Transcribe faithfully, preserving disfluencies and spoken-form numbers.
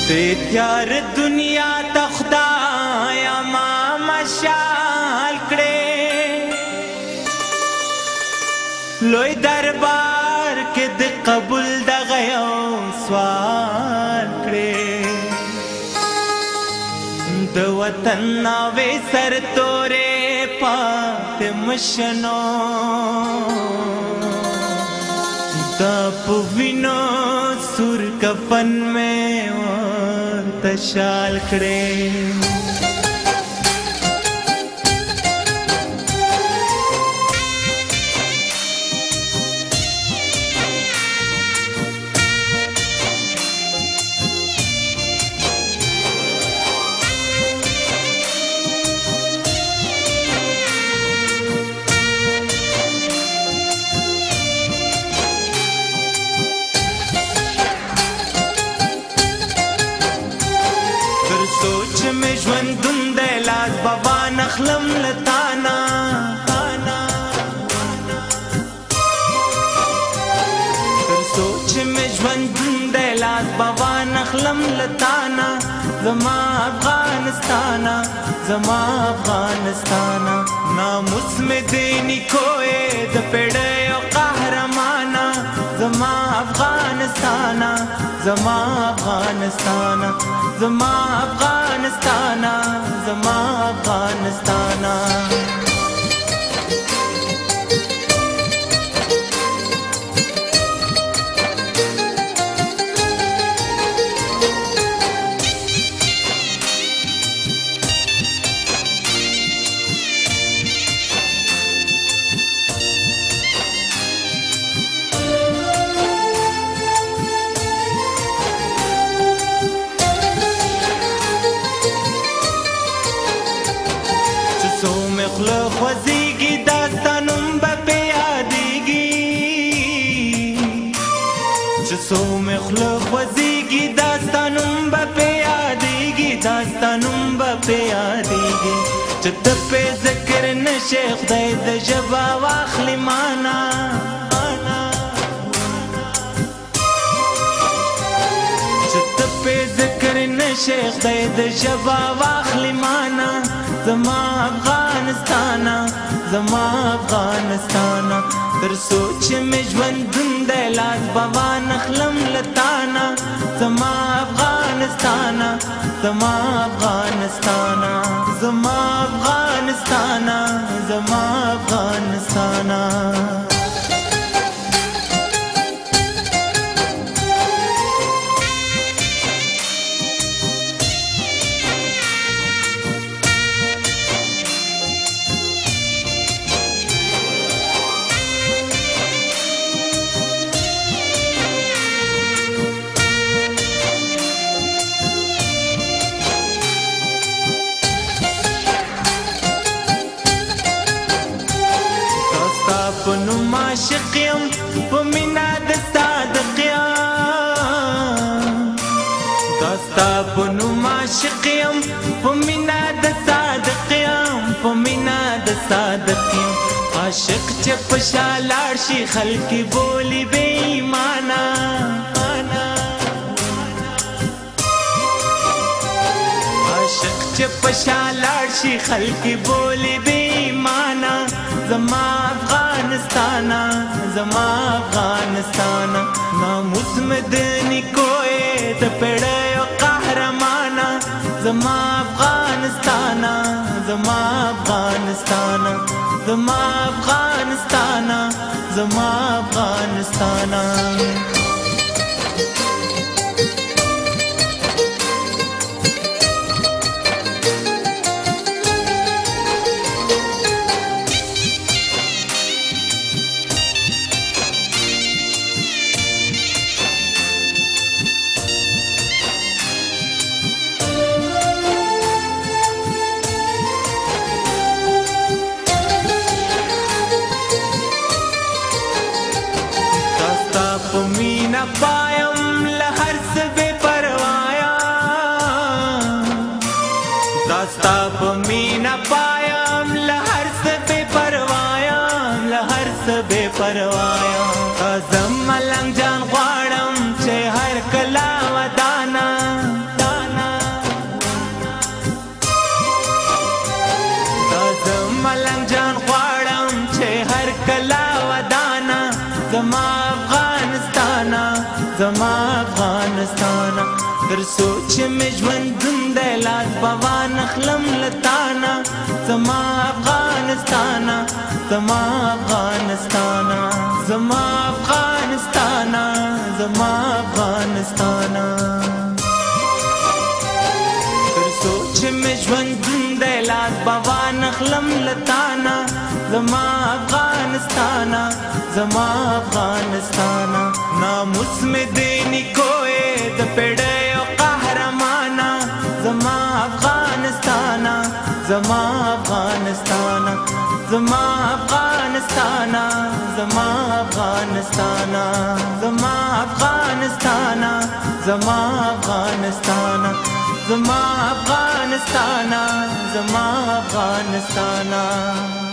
تیار دنیا ته خدایا ما مشال کړې لوی دربار کې د قبول دغه یو سوال کړې د وطن ناوې سر تورې پاتې مشنو دا په وینو سور کفن میں ورته شال کړې سوچ میں ژوندون دی لاس بابا نخلم لتانا تر سوچ میں ژوندون دی لاس بابا نخلم لتانا زما افغانستانا زما افغانستانا ناموس میں دینی کوئے د پیړیو قهرمانا زما افغانستانا زما افغانستانا زما افغانستانا زما افغانستانا مخلو خوزیگی داستانم با پیادیگی چسو مخلو خوزیگی داستانم با پیادیگی داستانم با پیادیگی چت پی ذکر نشی خدای د ژبه واخلی مانا چت پی ذکر نشی خدای د ژبه واخلی مانا زما افغانستانا زما افغانستانا در سوچ میں ژوندون دی لاس بابا نخلم لتانا زما افغانستانا زما افغانستانا زما افغانستانا زما افغانستانا پنو معاشق یم په مینا د صادق یم داستا پنو معاشق یم په مینا د صادق یم په مینا د صادق یم عاشق چې په شا لاړ شي خلک بولی بې ایمانه عاشق چې په شا لاړ شي خلک بولی بې ایمانه زما افغانستانا زما افغانستانا ناموس میں دینی کوئے د پیړیو قهرمانا زما افغانستانا زما افغانستانا زما افغانستانا زما افغانستانا for me زما افغانستانا در سوچ می ژوندون دی لاس بوا نخلم لتانا زما افغانستانا زما افغانستانا زما افغانستانا زما افغانستانا در سوچ می ژوندون دی لاس بوا نخلم لتانا زما افغانستانا زما افغانستانا ناموس می دینی کوئے د پیړیو قهرمانا زما افغانستانا زما افغانستانا زما افغانستانا زما افغانستانا زما افغانستانا زما افغانستانا زما افغانستانا زما افغانستانا